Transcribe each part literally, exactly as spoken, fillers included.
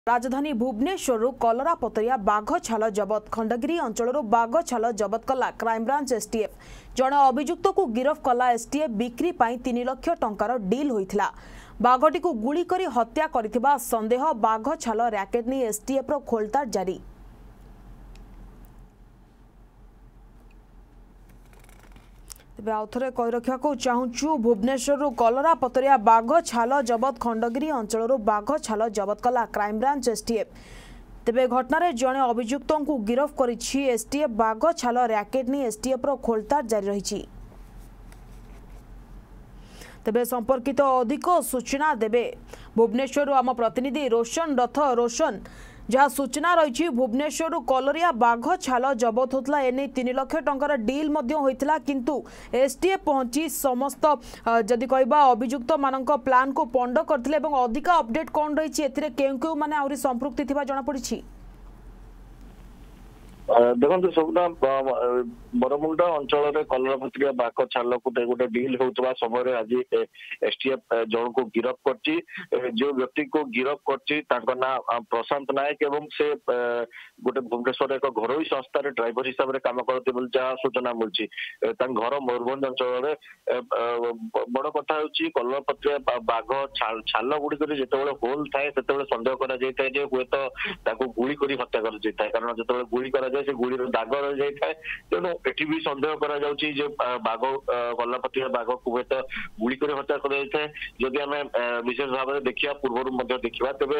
राजधानी भुवनेश्वर कलरा पतरिया बाघ छाल जबत खंडगिरी अंचल बाघ छाल जबत कला क्राइमब्रांच एसटीएफ जड़े अभियुक्त को गिरफ कला एसटीएफ बिक्री पाई तीन लाख टंकार डील होइथिला। बाघटी को गुली करी हत्या करिथिबा संदेह बाघ छाल रैकेट नहीं एसटीएफ रो खोलताड़ जारी। तेबे आउथरे कहि रखा चाहूँ भुवनेश्वर कलरा पतरिया बाघ छाल जबत खंडगिरी अंचल बाघ छाल जबत कला क्राइमब्रांच एसटीएफ। तेबे घटना जड़े अभियुक्त को गिरफ करिछि एसटीएफ बाघ छाल रैकेट नहीं एसटीएफ रो खोलताड़ जारी रही। तेबे संपर्कित अधिक सूचना देबे भुवनेश्वर आम प्रतिनिधि रोशन रथ। रोशन जहाँ सूचना रही भुवनेश्वर कलरिया बाघ छाल जबत होता एने तीन लाख टंकार डील होता किंतु एसटीएफ पहुंची समस्त जदि कहबा अभियुक्त मानक प्लान को पंड करथिले एवं अधिक अपडेट कौन रही केउ केउ माने आउरी संपृक्ति थिबा जणा पड़िछि। देखो सबुना बरमुंडा अंचल कलरा पतरिया बाघ छाल को गोटे डील होता समय आज एसटीएफ जन को गिरफ करची। जो व्यक्ति को गिरफ करची ना प्रशांत नायक एवं से गोटे भुवनेश्वर एक घरोई संस्था ड्राइवर हिसाब से कम करते जहाँ सूचना मिली। घर मयूरभंज अंचल बड़ कथा कलरा पतरिया बाघ छाल गुड़िक जो होल थाए से सन्देह कर हुए तो गुली कर हत्या कर कारण जो गुली कर से गुड़ीर दाग रही जाए तेणु एटी भी सन्देह कर बाघ कलरा पतरिया बाघ को हूँ गुली कर हत्या कर जदि आम विशेष भाव में देखा पूर्व देखा तेज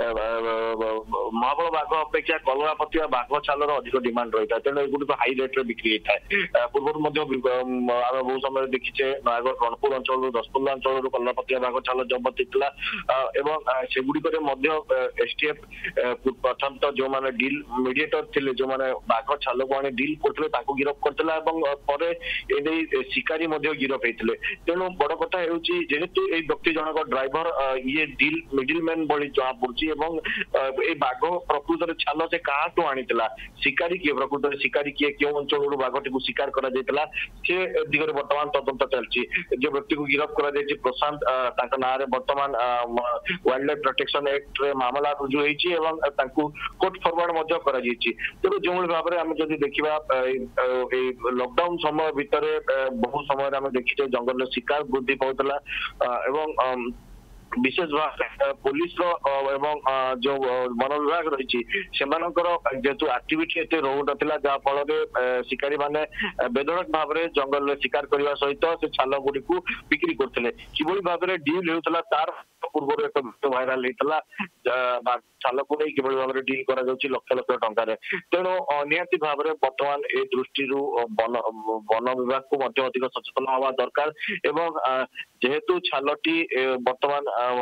महाबल बाघ अपेक्षा कलरा पतरिया बाघ छाल अधिक डिमांड रही है तेणु एगुड़ी हाई रेट बिक्री होता है। पूर्व बहुत समय देखीचे नयागढ़ रणपुर अंचल दसपल्ला अंचल कलरा पतरिया बाघ छाल जबत होता सेगुड़िक एसटीएफ प्रथम तो जो मैंने डील मीडिएटर थे जो मैंने बाघ छाल को आने डील करते गिरफ करते शिकारी गिरफ होते तेणु बड़ कथा जेहेतु ये व्यक्ति जनक ड्राइवर ये डील मिडिल मैन भाई जहाँ पड़ी ये बाघ प्रकृत छाल से क्या आनी शिकारी किए प्रकृत शिकारी किए क्यों अंचल बाघटी को शिकार कर दिगरे बर्तमान तदंत चलती। जो व्यक्ति को गिरफ कर प्रशांत ना बर्तमान वाइल्ड लाइफ प्रोटेक्शन एक्ट मामला रुजु होती कोर्ट फरवर्ड तेणु जो भाव में आम जब देखा लॉकडाउन समय भितर बहु समय आम देखीचे जंगल शिकार वृद्धि पाला एवं विशेष भाव पुलिस जो वन विभाग रही जेहेतु एक्टिविटी एत रो ना जहाँ फल शिकारी मैंने बेधड़क भाव में जंगल शिकार करने सहित से छाल गुड़ी को बिक्री करते कि भाव में डील होता तार पूर्व एक भाइराल होता छाल को नहीं किभली भाव में डील कर लक्ष लक्ष टकर तेणु निहाती भाव में बर्तमान ए दृष्टि वन वन विभाग को अधिक सचेतन हवा दरकार एवं जेहेतु छालटी बर्तमान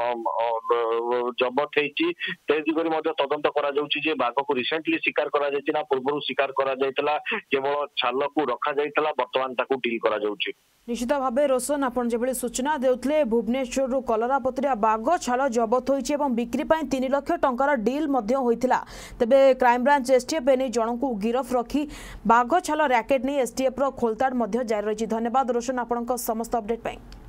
जबत होती दिगरे तदंत कर बाघ को रिसेंटली शिकार कर पूर्व शिकार कर केवल छाल को रखा जाइतला बर्तमान ताकू डील करा जाउची। निश्चित भाव रोशन आपन जेभली सूचना देउतले भुवनेश्वर कलरा पतरिया बाघ छाल जबत होइछि एवं बिक्री पाई तीन लाख टंकार डील मध्य होइथिला। तेबे क्राइमब्रांच एसटीएफ एने जन को गिरफ रखी बाघ छाल रैकेट नहीं एसटीएफ रो खोलताड़ मध्य जारी रही। धन्यवाद रोशन आपनक समस्त अपडेट पाई।